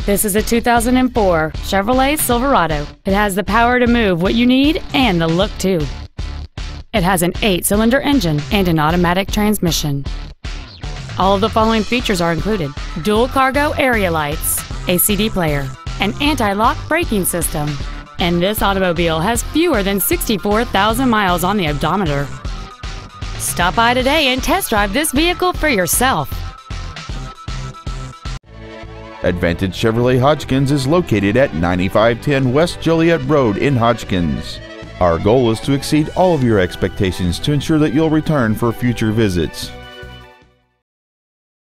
This is a 2004 Chevrolet Silverado. It has the power to move what you need and the look too. It has an 8-cylinder engine and an automatic transmission. All of the following features are included: dual cargo area lights, a CD player, an anti-lock braking system, and this automobile has fewer than 64,000 miles on the odometer. Stop by today and test drive this vehicle for yourself. Advantage Chevrolet Hodgkins is located at 9510 West Joliet Road in Hodgkins. Our goal is to exceed all of your expectations to ensure that you'll return for future visits.